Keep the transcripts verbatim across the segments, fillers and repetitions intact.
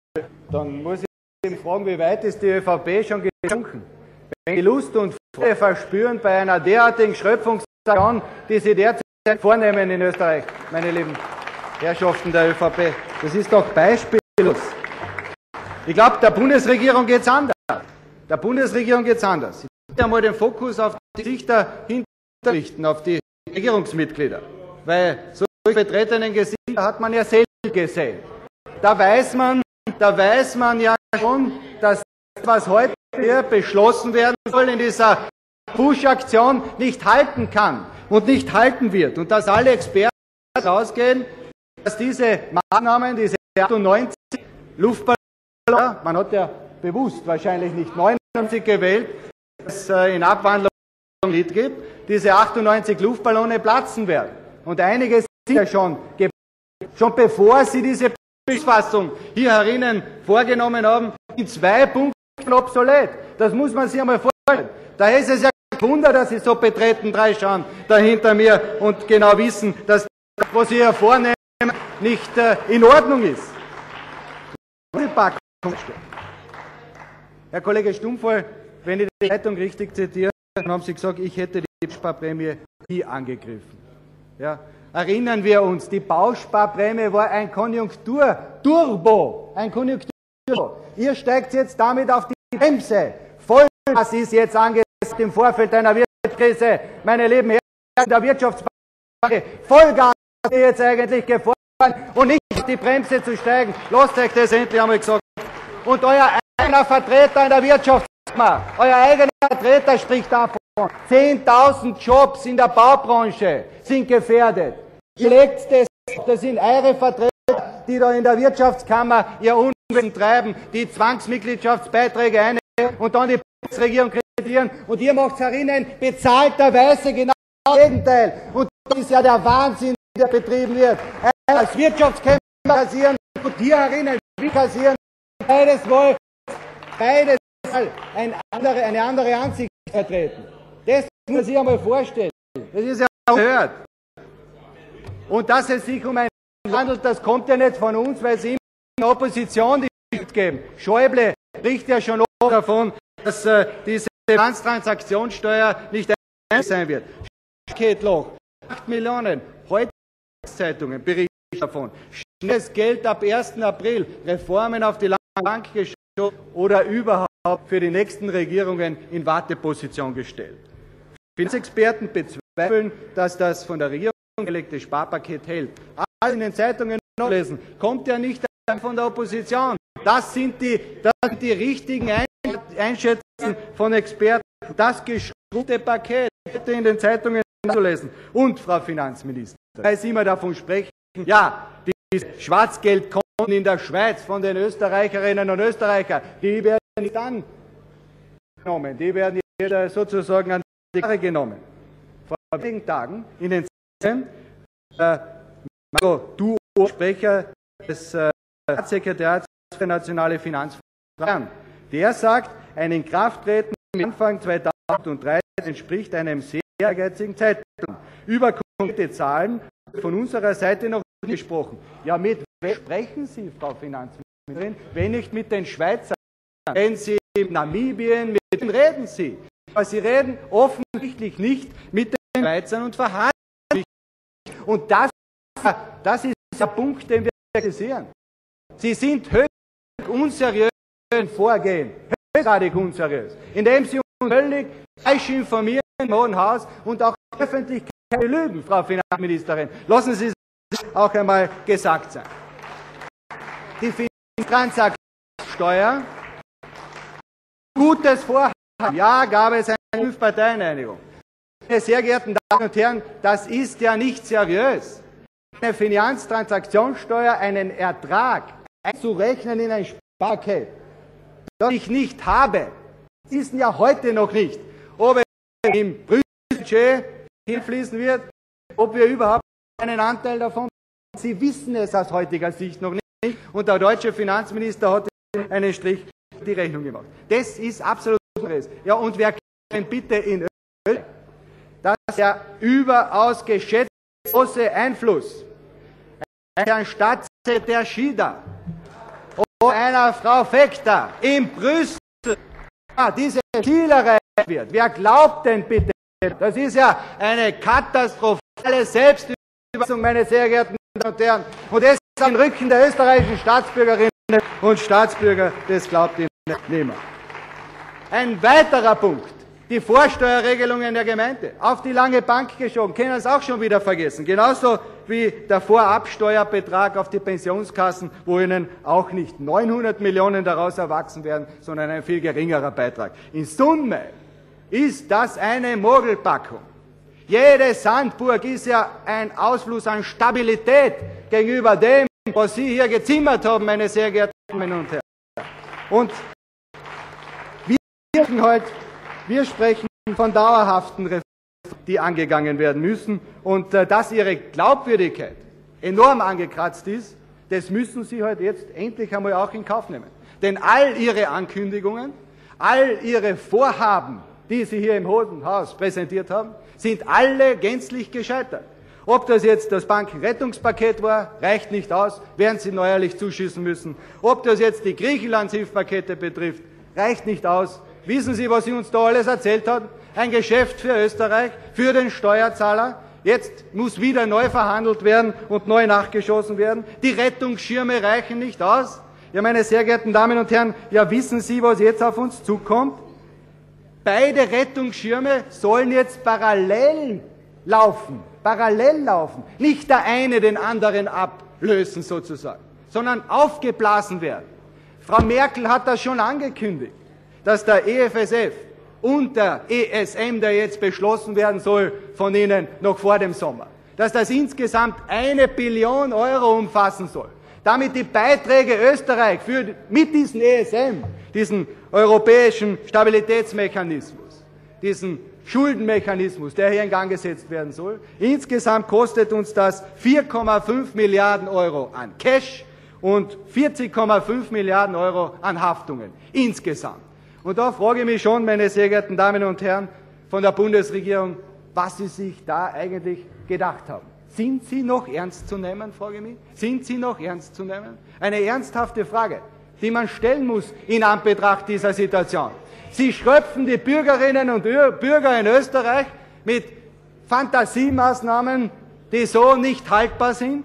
Dann muss ich fragen, wie weit ist die ÖVP schon gesunken? Wenn Sie Lust und Freude verspüren bei einer derartigen Schröpfungsaktion, die Sie derzeit vornehmen in Österreich, meine lieben Herrschaften der ÖVP, das ist doch beispiellos. Ich glaube, der Bundesregierung geht es anders. Der Bundesregierung geht es anders. Ich will einmal den Fokus auf die Gesichter hinterrichten, auf die Regierungsmitglieder. Weil solche betretenen Gesichter hat man ja selten gesehen. Da weiß man, da weiß man ja schon, dass das, was heute hier beschlossen werden soll in dieser Push-Aktion, nicht halten kann und nicht halten wird. Und dass alle Experten ausgehen, dass diese Maßnahmen, diese achtundneunzig Luftballons, man hat ja bewusst wahrscheinlich nicht neunundneunzig gewählt, dass es in Abwandlung nicht gibt, diese achtundneunzig Luftballone platzen werden. Und einige sind ja schon, schon bevor sie diese Beschlussfassung hier herinnen vorgenommen haben, in zwei Punkten obsolet. Das muss man sich einmal vorstellen. Daher ist es ja kein Wunder, dass Sie so betreten dreischauen da hinter mir und genau wissen, dass das, was Sie hier vornehmen, nicht äh, in Ordnung ist. Herr Kollege Stumpfel, wenn ich die Zeitung richtig zitiere, dann haben Sie gesagt, ich hätte die Bausparprämie nie angegriffen. Ja. Erinnern wir uns, die Bausparprämie war ein Konjunkturturbo, ein Konjunkturturbo. Ihr steigt jetzt damit auf die Bremse. Vollgas ist jetzt angesagt im Vorfeld einer Wirtschaftskrise, meine lieben Herren der Wirtschaftsbank. Vollgas ist jetzt eigentlich gefordert und nicht auf die Bremse zu steigen. Lasst euch das endlich einmal gesagt. Und euer eigener Vertreter in der Wirtschaftskammer, euer eigener Vertreter spricht davon. zehntausend Jobs in der Baubranche sind gefährdet. Ihr legt das, das sind eure Vertreter, die da in der Wirtschaftskammer ihr Unwesen treiben, die Zwangsmitgliedschaftsbeiträge einnehmen und dann die Bundesregierung kritisieren. Und ihr macht herinnen bezahlterweise genau das Gegenteil. Und das ist ja der Wahnsinn, der betrieben wird. Als Wirtschaftskämpfer kassieren und hier herinnen kassieren. Beides wohl, beides eine andere, eine andere Ansicht vertreten. Das muss man sich einmal vorstellen. Das ist ja gehört. Und dass es sich um ein handelt, das kommt ja nicht von uns, weil sie in der Opposition die Schuld geben. Schäuble spricht ja schon davon, dass äh, diese Finanztransaktionssteuer nicht ein sein wird. Paketloch, acht Millionen. Heute Zeitungen berichten davon. Schnelles Geld ab ersten April, Reformen auf die lange Bank geschoben oder überhaupt für die nächsten Regierungen in Warteposition gestellt. Finanzexperten bezweifeln, dass das von der Regierung gelegte Sparpaket hält. Alles in den Zeitungen nachlesen. Kommt ja nicht von der Opposition. Das sind die, das sind die richtigen Einschätzungen von Experten. Das geschrumpfte Paket bitte in den Zeitungen nachlesen. Und, Frau Finanzministerin, weil Sie immer davon sprechen, ja, die Schwarzgeldkonten in der Schweiz von den Österreicherinnen und Österreichern, die werden nicht angenommen, die werden jetzt sozusagen an die Karre genommen. Vor wenigen Tagen in den Zeitungen, äh, Marco, du Sprecher des äh, Staatssekretariats für nationale Finanzfragen, der sagt, ein Inkrafttreten Anfang zweitausenddreizehn entspricht einem sehr ehrgeizigen Zeitplan. Über konkrete Zahlen von unserer Seite noch nicht gesprochen. Ja, mit wem sprechen Sie, Frau Finanzministerin, wenn nicht mit den Schweizern? Wenn Sie in Namibien, mit wem reden Sie? Aber Sie reden offensichtlich nicht mit den Schweizern und verhandeln nicht. Und das, das ist der Punkt, den wir kritisieren. Sie sind höchst unseriös im Vorgehen, höchstgradig unseriös, indem Sie uns völlig falsch informieren im Hohen Haus und auch die Öffentlichkeit belügen, Frau Finanzministerin. Lassen Sie es auch einmal gesagt sein. Die Finanztransaktionssteuer, gutes Vorhaben, ja, gab es eine Fünf-Parteien-Einigung. Meine sehr geehrten Damen und Herren, das ist ja nicht seriös. Eine Finanztransaktionssteuer, einen Ertrag einzurechnen in ein Sparpaket, das ich nicht habe, ist ja heute noch nicht, ob es im Budget hinfließen wird, ob wir überhaupt einen Anteil davon haben. Sie wissen es aus heutiger Sicht noch nicht und der deutsche Finanzminister hat einen Strich in die Rechnung gemacht. Das ist absolut ungerecht. Ja, und wer kann bitte in Österreich, dass der überaus geschätzte große Einfluss Herrn Staatssekretär Schieder einer Frau Fekter in Brüssel diese Ziele erreicht wird. Wer glaubt denn bitte? Das ist ja eine katastrophale Selbstüberschätzung, meine sehr geehrten Damen und Herren. Und das ist am Rücken der österreichischen Staatsbürgerinnen und Staatsbürger, das glaubt Ihnen niemand. Ein weiterer Punkt. Die Vorsteuerregelungen der Gemeinde. Auf die lange Bank geschoben, können es auch schon wieder vergessen. Genauso wie der Vorabsteuerbetrag auf die Pensionskassen, wo Ihnen auch nicht neunhundert Millionen daraus erwachsen werden, sondern ein viel geringerer Beitrag. In Summe ist das eine Mogelpackung. Jede Sandburg ist ja ein Ausfluss an Stabilität gegenüber dem, was Sie hier gezimmert haben, meine sehr geehrten Damen und Herren. Und wir sprechen heute Wir sprechen von dauerhaften Reformen, die angegangen werden müssen. Und äh, dass Ihre Glaubwürdigkeit enorm angekratzt ist, das müssen Sie heute jetzt endlich einmal auch in Kauf nehmen. Denn all Ihre Ankündigungen, all Ihre Vorhaben, die Sie hier im Hohen Haus präsentiert haben, sind alle gänzlich gescheitert. Ob das jetzt das Bankenrettungspaket war, reicht nicht aus, werden Sie neuerlich zuschießen müssen. Ob das jetzt die Griechenlandshilfspakete betrifft, reicht nicht aus. Wissen Sie, was Sie uns da alles erzählt haben? Ein Geschäft für Österreich, für den Steuerzahler. Jetzt muss wieder neu verhandelt werden und neu nachgeschossen werden. Die Rettungsschirme reichen nicht aus. Ja, meine sehr geehrten Damen und Herren, ja, wissen Sie, was jetzt auf uns zukommt? Beide Rettungsschirme sollen jetzt parallel laufen. Parallel laufen. Nicht der eine den anderen ablösen sozusagen, sondern aufgeblasen werden. Frau Merkel hat das schon angekündigt, dass der E F S F und der E S M, der jetzt beschlossen werden soll von Ihnen noch vor dem Sommer, dass das insgesamt eine Billion Euro umfassen soll. Damit die Beiträge Österreich für, mit diesem E S M, diesen europäischen Stabilitätsmechanismus, diesen Schuldenmechanismus, der hier in Gang gesetzt werden soll, insgesamt kostet uns das vier Komma fünf Milliarden Euro an Cash und vierzig Komma fünf Milliarden Euro an Haftungen insgesamt. Und da frage ich mich schon, meine sehr geehrten Damen und Herren von der Bundesregierung, was Sie sich da eigentlich gedacht haben. Sind Sie noch ernst zu nehmen, frage ich mich? Sind Sie noch ernst zu nehmen? Eine ernsthafte Frage, die man stellen muss in Anbetracht dieser Situation. Sie schröpfen die Bürgerinnen und Bürger in Österreich mit Fantasiemaßnahmen, die so nicht haltbar sind.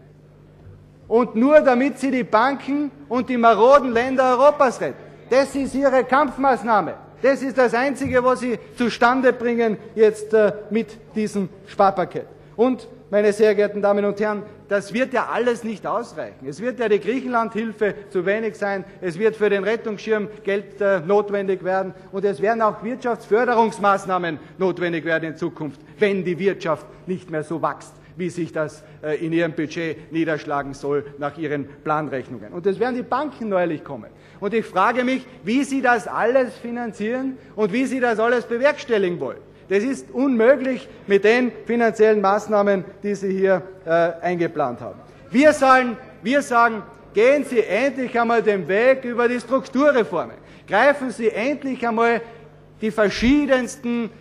Und nur damit Sie die Banken und die maroden Länder Europas retten. Das ist Ihre Kampfmaßnahme. Das ist das Einzige, was Sie zustande bringen jetzt äh, mit diesem Sparpaket. Und, meine sehr geehrten Damen und Herren, das wird ja alles nicht ausreichen. Es wird ja die Griechenlandhilfe zu wenig sein, es wird für den Rettungsschirm Geld äh, notwendig werden und es werden auch Wirtschaftsförderungsmaßnahmen notwendig werden in Zukunft, wenn die Wirtschaft nicht mehr so wächst, wie sich das äh, in Ihrem Budget niederschlagen soll nach Ihren Planrechnungen. Und es werden die Banken neuerlich kommen. Und ich frage mich, wie Sie das alles finanzieren und wie Sie das alles bewerkstelligen wollen. Das ist unmöglich mit den finanziellen Maßnahmen, die Sie hier äh, eingeplant haben. Wir sagen, wir sagen, gehen Sie endlich einmal den Weg über die Strukturreformen. Greifen Sie endlich einmal die verschiedensten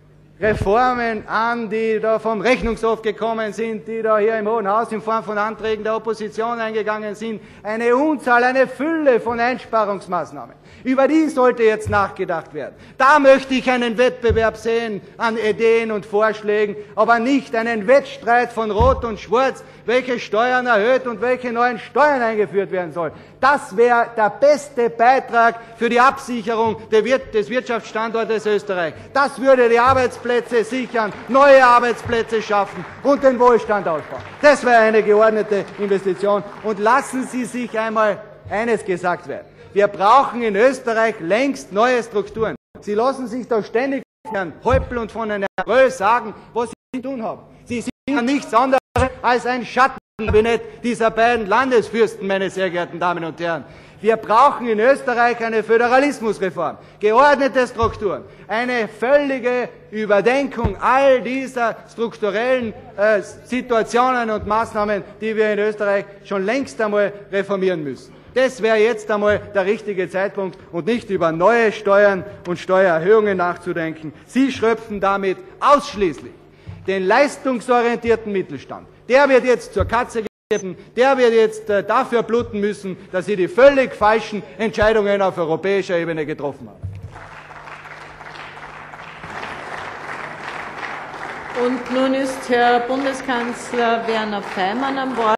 Reformen an, die da vom Rechnungshof gekommen sind, die da hier im Hohen Haus in Form von Anträgen der Opposition eingegangen sind. Eine Unzahl, eine Fülle von Einsparungsmaßnahmen. Über die sollte jetzt nachgedacht werden. Da möchte ich einen Wettbewerb sehen an Ideen und Vorschlägen, aber nicht einen Wettstreit von Rot und Schwarz, welche Steuern erhöht und welche neuen Steuern eingeführt werden sollen. Das wäre der beste Beitrag für die Absicherung des Wirtschaftsstandortes Österreich. Das würde die Arbeitsplätze sichern, neue Arbeitsplätze schaffen und den Wohlstand ausbauen. Das wäre eine geordnete Investition. Und lassen Sie sich einmal eines gesagt werden. Wir brauchen in Österreich längst neue Strukturen. Sie lassen sich da ständig von Herrn Häupl und von Herrn Röhl sagen, was Sie zu tun haben. Sie sind ja nichts anderes als ein Schattenkabinett dieser beiden Landesfürsten, meine sehr geehrten Damen und Herren. Wir brauchen in Österreich eine Föderalismusreform, geordnete Strukturen, eine völlige Überdenkung all dieser strukturellen äh, Situationen und Maßnahmen, die wir in Österreich schon längst einmal reformieren müssen. Das wäre jetzt einmal der richtige Zeitpunkt und nicht über neue Steuern und Steuererhöhungen nachzudenken. Sie schröpfen damit ausschließlich den leistungsorientierten Mittelstand. Der wird jetzt zur Katze der wird jetzt äh, dafür bluten müssen, dass sie die völlig falschen Entscheidungen auf europäischer Ebene getroffen haben. Und nun ist Herr Bundeskanzler Werner Faymann am Wort.